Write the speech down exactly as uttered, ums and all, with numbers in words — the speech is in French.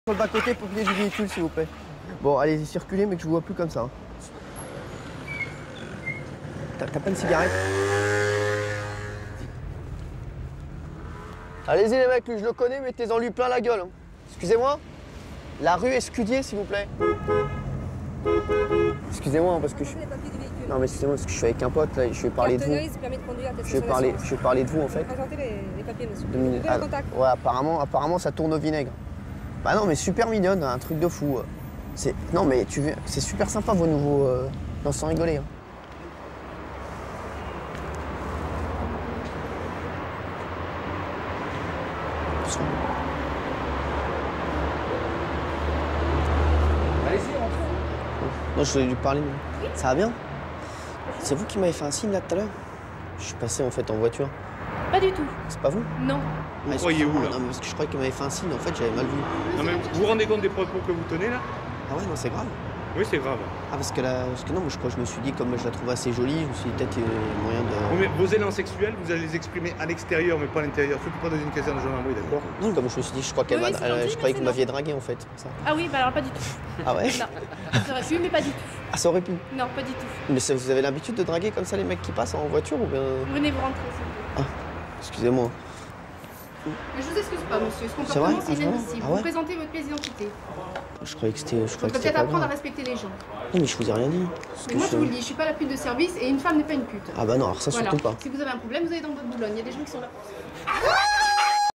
Sur le bas-côté pour plier du véhicule, s'il vous plaît. Bon, allez-y, circulez, mais que je vous vois plus comme ça. Hein. T'as pas une cigarette? Allez-y, les mecs, lui, je le connais, mettez-en lui plein la gueule. Hein. Excusez-moi? La rue Escudier, s'il vous plaît. Excusez-moi, parce que je... Non, mais excusez-moi, parce que je suis avec un pote, là, je vais parler de vous. Je vais parler, je vais parler de vous, en fait. Présentez les, les papiers, monsieur. Deux minutes. Ah, ouais, apparemment, apparemment, ça tourne au vinaigre. Bah non, mais super mignonne, un truc de fou. C'est... Non, mais tu veux... c'est super sympa, vos nouveaux... Euh... Non, sans rigoler. Hein. Allez-y, rentrez. Non, je voulais lui parler. Oui. Ça va bien? C'est vous qui m'avez fait un signe là tout à l'heure? Je suis passé en fait en voiture. Pas du tout. C'est pas vous? Non. Vous croyez où là? Non, mais parce que je croyais qu'il m'avait fait un signe, en fait j'avais mal vu. Non mais vous vous rendez compte des propos que vous tenez là? Ah ouais, non, c'est grave. Oui, c'est grave. Ah parce que là, parce que non, moi je crois, je me suis dit, comme je la trouve assez jolie, je me suis dit peut-être qu'il y a moyen de... Oui, mais vos élans sexuels, vous allez les exprimer à l'extérieur, mais pas à l'intérieur, surtout pas dans une caserne de gendarmerie, d'accord? Non, comme je me suis dit, je crois qu'elle Oui, m'a... c'est elle- gentil, je croyais mais que vous c'est m'aviez dragué en fait. Ça. Ah oui, bah alors pas du tout. Ah ouais? Non. Ça aurait pu, mais pas du tout. Ah, ça aurait pu. Non, pas du tout. Mais ça, vous avez l'habitude de draguer comme ça les mecs qui passent en voiture ou bien... Venez vous rentrer, s'il vous plaît. Ah, excusez-moi. Mais je vous excuse pas, monsieur. Ce C'est vrai? comportement, c'est Ah, vraiment? inadmissible. Ah ouais? Vous présentez votre pièce d'identité. Je croyais que c'était... Je Vous croyais que peut c'était peut-être pas apprendre à bien. respecter les gens. Non, mais je vous ai rien dit. Parce Mais que moi, je je- vous le dis, je suis pas la pute de service et une femme n'est pas une pute. Ah bah non, alors ça Voilà. surtout pas. Si vous avez un problème, vous allez dans votre Boulogne. Il y a des gens qui sont là pour ça.